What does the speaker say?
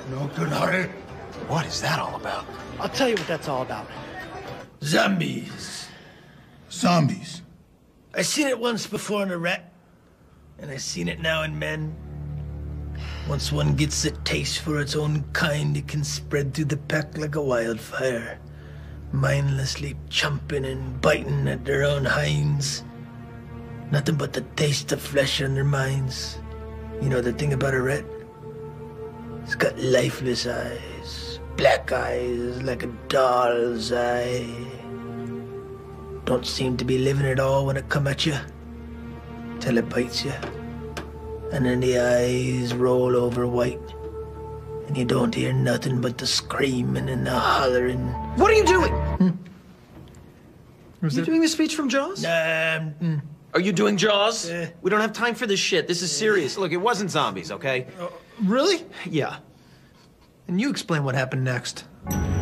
No good, Harry. What is that all about? I'll tell you what that's all about. Zombies. Zombies. I seen it once before in a rat, and I seen it now in men. Once one gets a taste for its own kind, it can spread through the pack like a wildfire, mindlessly chomping and biting at their own hinds. Nothing but the taste of flesh on their minds. You know the thing about a rat? It's got lifeless eyes, black eyes like a doll's eye. Don't seem to be living at all when it come at you, till it bites you. And then the eyes roll over white, and you don't hear nothing but the screaming and the hollering. What are you doing? Are you doing the speech from Jaws? Are you doing Jaws? We don't have time for this shit. This is serious. Look, it wasn't zombies, okay? Really? Yeah. And you explain what happened next.